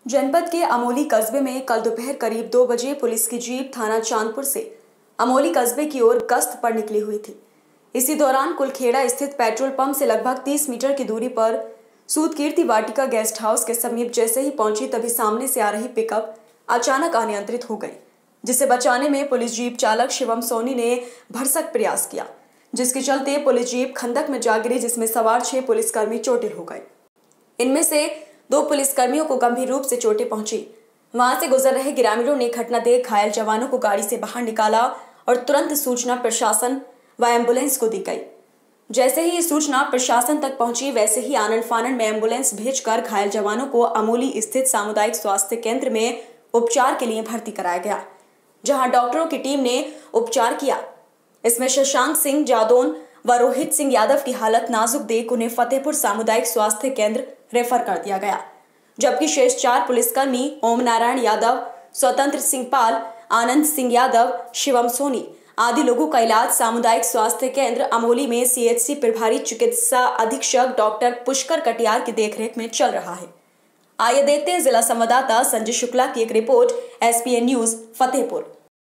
जनपद के अमोली कस्बे में कल दोपहर करीब 2 बजे पुलिस की जीप थाना चांदपुर से अमोली कस्बे की ओर गश्त पर निकली हुई थी। इसी दौरान कुलखेड़ा स्थित पेट्रोल पंप से लगभग 30 मीटर की दूरी पर सूदकीर्ति वाटिका गेस्ट हाउस के समीप जैसे ही पहुंची तभी सामने से आ रही पिकअप अचानक अनियंत्रित हो गई, जिसे बचाने में पुलिस जीप चालक शिवम सोनी ने भरसक प्रयास किया, जिसके चलते पुलिस जीप खंदक में जा गिरी, जिसमें सवार 6 पुलिसकर्मी चोटिल हो गए। इनमें से 2 पुलिसकर्मियों को गंभीर रूप से चोटें पहुंची। वहां से गुजर रहे ग्रामीणों ने घटना देख घायल जवानों को गाड़ी से बाहर निकाला और तुरंत सूचना प्रशासन व एम्बुलेंस को दी गई। जैसे ही ये सूचना प्रशासन तक पहुंची, वैसे ही आनन फानन में एम्बुलेंस भेजकर घायल जवानों को अमोली स्थित सामुदायिक स्वास्थ्य केंद्र में उपचार के लिए भर्ती कराया गया, जहां डॉक्टरों की टीम ने उपचार किया। इसमें शशांक सिंह जादौन व रोहित सिंह यादव की हालत नाजुक देख उन्हें फतेहपुर सामुदायिक स्वास्थ्य केंद्र रेफर कर दिया गया, जबकि शेष 4 पुलिसकर्मी ओम नारायण यादव, स्वतंत्र सिंह पाल, आनंद सिंह यादव, शिवम सोनी आदि लोगों का इलाज सामुदायिक स्वास्थ्य केंद्र अमोली में सीएचसी प्रभारी चिकित्सा अधीक्षक डॉक्टर पुष्कर कटियार की देखरेख में चल रहा है। आइए देखते हैं जिला संवाददाता संजय शुक्ला की एक रिपोर्ट, एसपीएन न्यूज फतेहपुर।